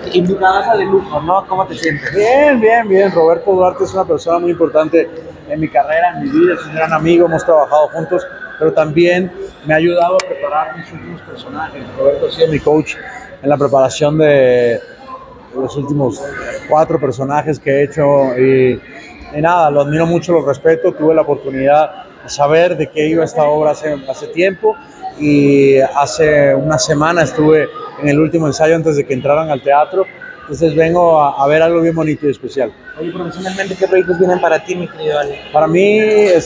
Invitadaza de lujo, ¿no? ¿Cómo te sientes? Bien, bien, bien. Roberto Duarte es una persona muy importante en mi carrera, en mi vida, es un gran amigo, hemos trabajado juntos, pero también me ha ayudado a preparar mis últimos personajes. Roberto ha sido mi coach en la preparación de los últimos 4 personajes que he hecho y nada, lo admiro mucho, lo respeto. Tuve la oportunidad de saber de qué iba esta obra hace tiempo y hace una semana estuve en el último ensayo antes de que entraran al teatro. Entonces vengo a ver algo bien bonito y especial. Oye, profesionalmente, ¿qué proyectos vienen para ti, mi querido Ale? Para mí,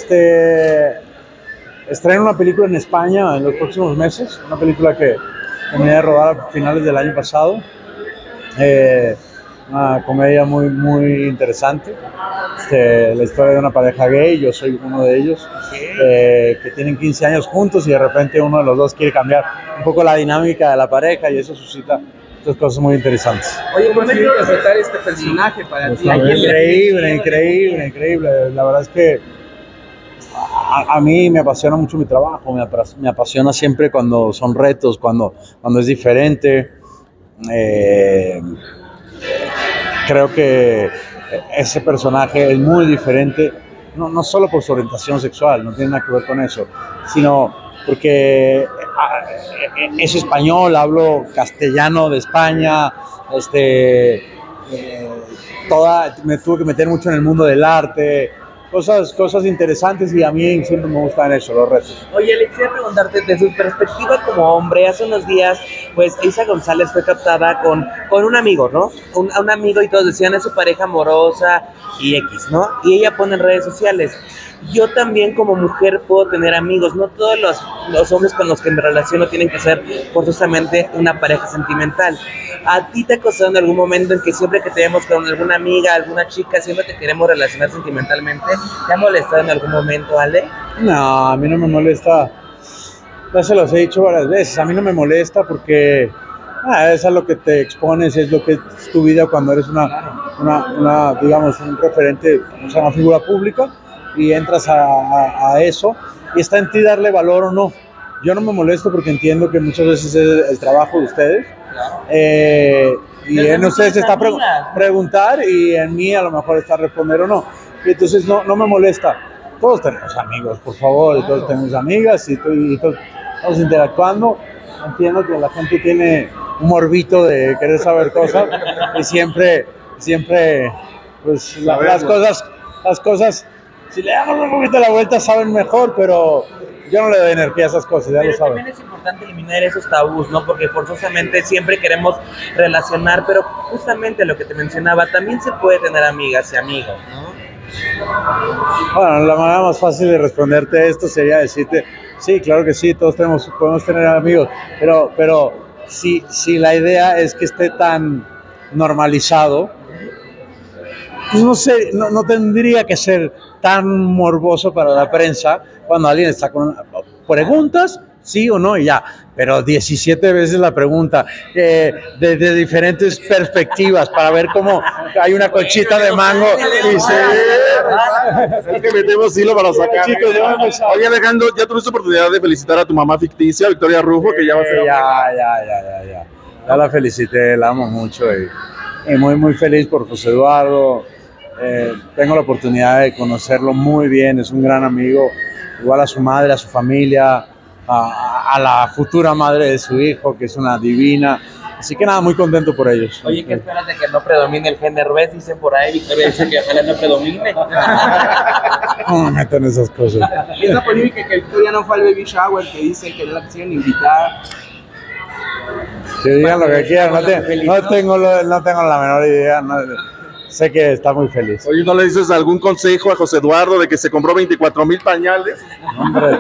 estreno una película en España en los próximos meses, una película que terminé de rodar a finales del año pasado. Una comedia muy, muy interesante. La historia de una pareja gay, yo soy uno de ellos, que tienen 15 años juntos y de repente uno de los dos quiere cambiar un poco la dinámica de la pareja y eso suscita muchas cosas muy interesantes. Oye, ¿cómo es interpretar este personaje para ti? Increíble, increíble, increíble. La verdad es que a mí me apasiona mucho mi trabajo, me apasiona siempre cuando son retos, cuando es diferente. Creo que ese personaje es muy diferente, no solo por su orientación sexual, no tiene nada que ver con eso, sino porque es español, hablo castellano de España, me tuve que meter mucho en el mundo del arte, cosas interesantes y a mí siempre me gustan eso, los retos. Oye, Alex, quería preguntarte, desde su perspectiva como hombre, hace unos días, pues Eiza González fue captada con un amigo, ¿no? Un amigo y todos decían es su pareja amorosa y X, ¿no? Y ella pone en redes sociales, yo también como mujer puedo tener amigos, no todos los hombres con los que me relaciono tienen que ser forzosamente una pareja sentimental. ¿A ti te ha costado en algún momento en que siempre que te vemos con alguna amiga, alguna chica, siempre te queremos relacionar sentimentalmente? ¿Te ha molestado en algún momento, Ale? No, a mí no me molesta. Ya se los he dicho varias veces. A mí no me molesta porque es a lo que te expones, es lo que es tu vida cuando eres digamos, un referente, o sea, una figura pública y entras a eso y está en ti darle valor o no. Yo no me molesto porque entiendo que muchas veces es el trabajo de ustedes. Y en ustedes está preguntar y en mí a lo mejor está responder o no. Y entonces no me molesta. Todos tenemos amigos, por favor, y todos tenemos amigas y todos estamos interactuando. Entiendo que la gente tiene un morbito de querer saber cosas y siempre pues las cosas, si le damos un poquito la vuelta saben mejor, pero yo no le doy energía a esas cosas, ya lo saben. También es importante eliminar esos tabús, ¿no? Porque forzosamente siempre queremos relacionar, pero justamente lo que te mencionaba, también se puede tener amigas y amigos, ¿no? Bueno, la manera más fácil de responderte esto sería decirte, sí, claro que sí, todos podemos tener amigos, pero si la idea es que esté tan normalizado, no sé, no tendría que ser tan morboso para la prensa cuando alguien está con preguntas, sí o no y ya, pero 17 veces la pregunta de diferentes perspectivas para ver cómo hay una conchita de mango y es que metemos hilo para sacar. Chicos, oye, Alejandro, ¿ya tuviste oportunidad de felicitar a tu mamá ficticia, Victoria Rufo, que ya va a ser? Ya la felicité, la amo mucho y muy, muy feliz por José Eduardo. Tengo la oportunidad de conocerlo muy bien, es un gran amigo, igual a su madre, a su familia, a la futura madre de su hijo, que es una divina. Así que nada, muy contento por ellos. Oye, ¿qué esperas de que no predomine el género? ¿Ves? Dicen por ahí, Victoria dice que ojalá no predomine. No me metan esas cosas. Y esa polémica que Victoria no fue al baby shower, que dicen que no la quisieron invitar. Que digan lo que quieran, no tengo la menor idea. Sé que está muy feliz. Oye, ¿no le dices algún consejo a José Eduardo de que se compró 24,000 pañales? Hombre,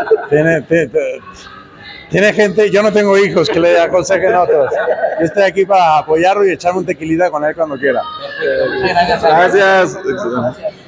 tiene gente, yo no tengo hijos que le aconsejen a otros. Yo estoy aquí para apoyarlo y echarme un tequilita con él cuando quiera. Gracias.